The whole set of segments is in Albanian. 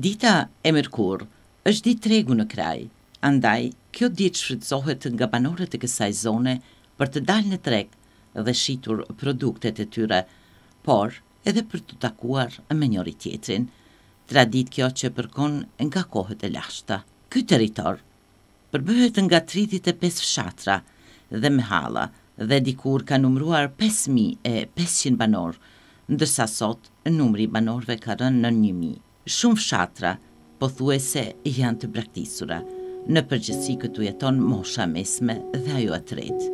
Dita e mërkur është ditë tregu në kraj, andaj kjo ditë shfrytëzohet nga banorët e kësaj zone për të dalë në treg dhe shitur produktet e tyre, por edhe për të takuar me njëri tjetrin. Traditë kjo që përkon nga kohët e lashta. Ky territor përbëhet nga 35 fshatra dhe me halla dhe dikur ka numruar 5500 banor, ndërsa sot numri i banorëve ka rënë në 1000. Shumë fshatra pothuajse janë të braktisura. Në përgjithësi këtu jeton mosha mesme dhe ajo e tretë.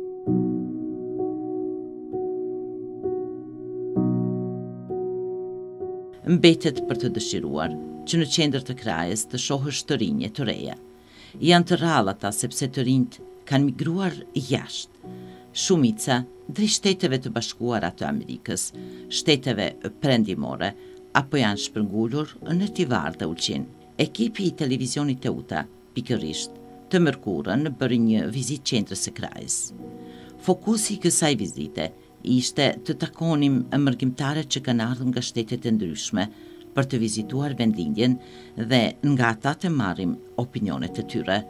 Mbetet për të dëshiruar që në qendër të krajës të shohësh të rinje të reja. Janë të rrallata sepse të rinjt kanë migruar jashtë. Shumica drejt Shteteve të Bashkuara të Amerikës, shteteve perëndimore, apo janë shpërngulur në Tivar dhe Ulqin. Ekipi i televizionit Teuta, pikërisht, të mërkurën bëri një vizitë qendrës së krajës. Fokusi i kësaj vizite ishte të takonim mërgjimtarët që kanë ardhur nga shtetet e ndryshme për të vizituar vendlindjen dhe nga ata të marrim opinionet e tyre.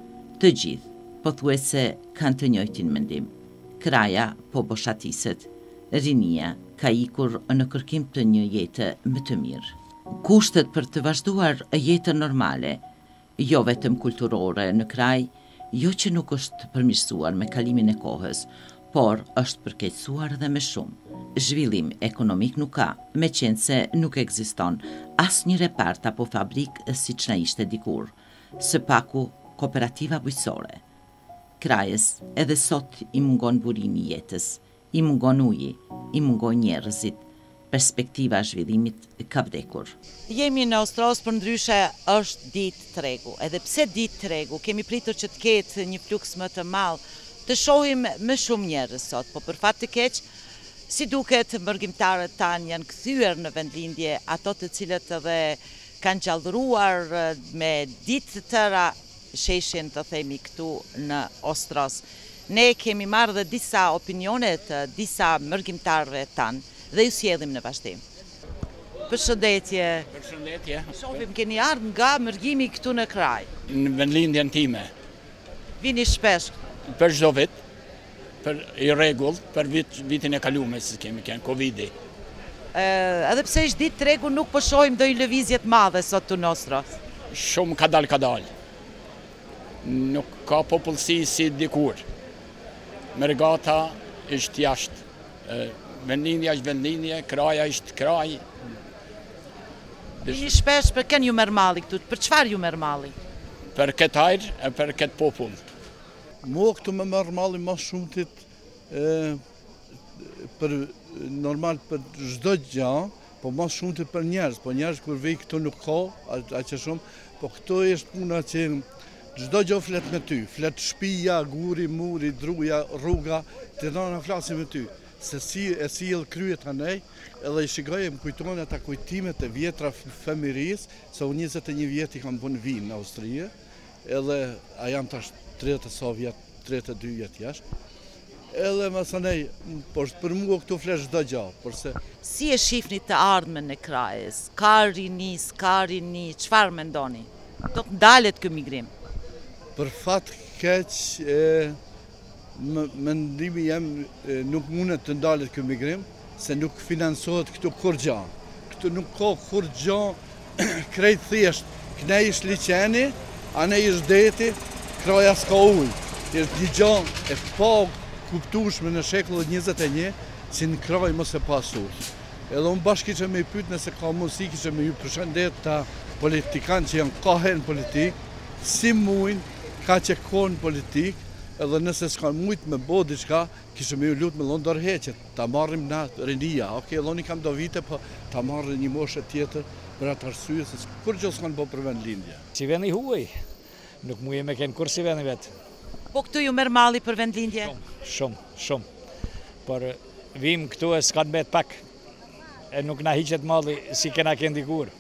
Të gjithë pothuajse kanë të njëjtin mendim. Kraja po boshatiset, rinia ka ikur në kërkim të një jete më të mirë. Kushtet për të vazhduar jetën normale, jo vetëm kulturore në kraj, jo që nuk është përmirësuar me kalimin e kohës, por është përkeqësuar dhe me shumë. Zhvillim ekonomik nuk ka, meqense nuk ekziston asnjë repart apo fabrik siç na ishte dikur, së paku kooperativa bujqësore. Krajës edhe sot i mungon burimi i jetës, i mungon uji, i mungon njerëzit, perspektiva e zhvillimit ka vdekur. Jemi në Ostros, për ndryshe është ditë tregu. Edhe pse ditë tregu, kemi pritur që të ketë një fluks më të madh, të shohim më shumë njerëz sot, po për fat të keq, si duket mërgjimtarët tanë janë kthyer në vendlindje, ato të cilët edhe kanë gjallëruar me ditë të tëra sheshin të themi këtu në Ostros. Ne kemi marrë dhe disa opinionet, disa mërgjimtarëve tanë dhe ju sjellim në vazhdim. Përshëndetje. Përshëndetje. Shohim keni ardhur nga mërgjimi këtu në kraj. Në vendlindjen time. Vini shpesh? Për çdo vit, për i rregullt, për vitin e kaluar si kemi kënë Covidi. Edhe pse është ditë tregu nuk po shohim ndonjë lëvizje të madhe sot të Ostros. Shumë kadal. Nuk ka popullsi si dikur. Mërgata është jashtë. Vendlindja është vendlindje, kraja është kraj. Vini shpesh për kënë ju merr malli këtu? Për çfarë ju merr malli? Për këtë ajër e për këtë popull. Mua këtu me merr malli më shumëtit për normal për çdo gjë, po më shumëtit për njerëz. Po njerëz kur vej këtu nuk ka aq shumë, po këtu është puna që çdo gjë flet me ty, flet shtëpia, guri, muri, druja, rruga, të dhëna flasim me ty. Se si e sjell kryet anej, edhe i shikoj më kujton ata kujtimet e vjetra fëmirisë, se unë 21 vjet i kam punë vinë në Austri, edhe a jam tash 32 vjet jashtë. Edhe më sanej, por për mua këtu flet çdo gjë, porse si e shihni të ardhmen e krajës? Ka rini, çfarë mendoni? Do të ndalet ky migrim? Për fat keq, mendimi jam nuk mundet të ndalet ky migrim, se nuk financohet këtu kur gjë. Këtu nuk ka kur gjë krejt thjesht. Kënej është liçeni, anej është deti, kraja s'ka ujë. Është një gjë e pa kuptueshme në shekullin 21 që në kraj mos e pasur. Edhe unë bashkë kishe me i pyet nëse ka mundësi, kishe me ju përshëndet ta politikanë që janë kohën politik, si mujnë ka që konë politik, edhe nëse s'ka mujt me bo diçka, kishe me ju lutë me lonë dorëheqet, ta marrim na rinia. Okej, loni kam do vite, po ta marrim një moshë tjetër për atë arsye, se kur gjë s'kanë bo për vendlindje. Si vendi huaj, nuk muje me kënë kur si vendi vetë. Po këtu ju merr malli për vendlindje? Shumë. Por vim këtu e s'kanë bet pak, e nuk na hiqet malli si kena këndi kur.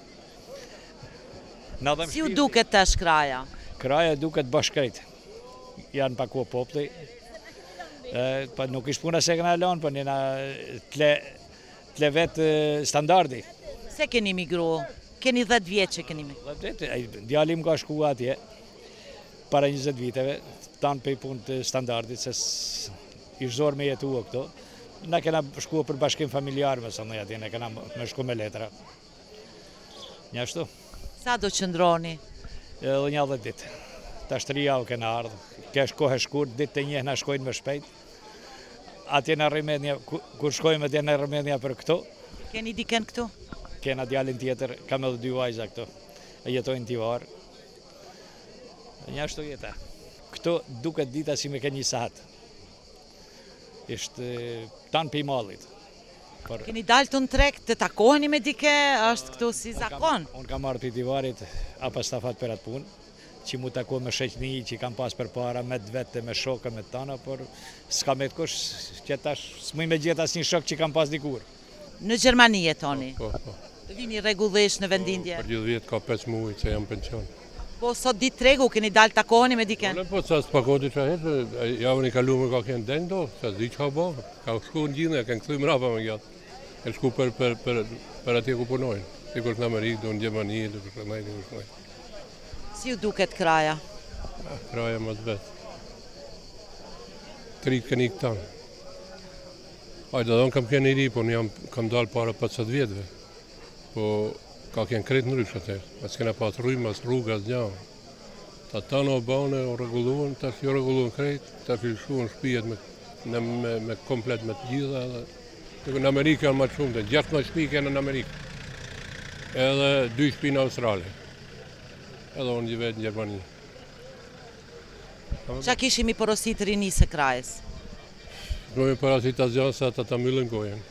Si u duket tash kraja? Kraja duket bashkërit. Janë paku populli. Po nuk ish puna se këna lanë, po njëna tle vetë standardi. Se keni migru? Keni 10 vjetë që keni me? 10 vjetë, djalim ka shku atje, para 20 viteve, tanë për punë të standardit, se ishtë zorë me jetu o këto. Na kena shku për bashkim familjar, mësë në atje, ne kena me shku me letra. Një ashtu. Sa do qëndroni? Edhe një 10 ditë. Ta 3 javë kena ardhë, kesh kohë shkurt, ditë të njëhë na shkojnë më shpejt. Atje në rrimednja, kur shkojmë atje në rrimednja për këto. Keni diken këtu? Kena djalin tjetër, kam edhe 2 vajza këto, e jetojnë Tivar. Një ashtu jeta. Këto duket dita si me ke një sahat. Ishte tanë për i mallit. Keni dalë të në trek, të takoheni me dike, është këtu si zakon? Unë kam marrë për Tivarit, apa stafat për atë punë, që mu tako me sheqni, që kam pas për para, me dvete, me shokë, me tana, por s'ka me të kush, që tash s'muj me gjithë asë një shok që kam pas dikur. Në Gjermani jetoni? Po. Të vini regullisht në vendindje? Për gjithë vjetë ka 5 muaj që jam pension. Po sot ditë tregu, keni dalë takoheni me diken? Po sa s'pakoti që hetë, javën i kalume ka kënë denë do, sa s'di që ka bo, ka shku në gjithë, ka në këthuj mrapa me gjatë. E shku për atje ku punojnë, dikur në Amerikë, do në Gjermani, dikur në najtë, dikur në najtë. Si ju duket kraja? Kraja më të vetë. Tritë këni këtanë. Ajde, dhe unë kam keni ri, po në kam dalë para 50 vjetëve. Po ka kënë kretë në ryshë atër. Mas kena pas rrujmë, as rrugë, as njavë. Ta tanë o bane, o regulluën, ta që regulluën kretë, ta që shuën shpijet me komplet me të gjitha. Në Amerikë janë ma shumë, 6 shpi kene në Amerikë. Edhe 2 shpi në Australi. Edhe unë gjithë vetë në Gjermani. Qa kishim i porosit rinisë e krajës? Në i porosit asë sa ta myllën gojen.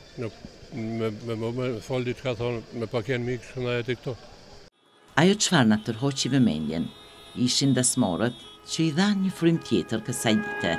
Me falë diçka thonë, me paken mikë shëna e të këto. Ajo çfarë na tërhoqi vëmendjen, ishin dasmorët që i dhanë një frym tjetër kësaj dite.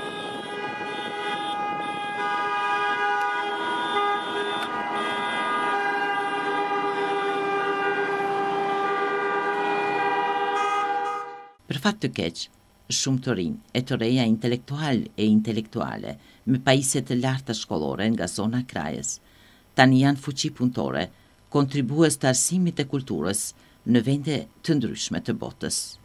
Për fat të keq, shumë të rinj e të reja intelektual e intelektuale me pajisje të larta shkollore nga zona e krajës, tani janë fuqi punëtore, kontribues të arsimit e kulturës në vende të ndryshme të botës.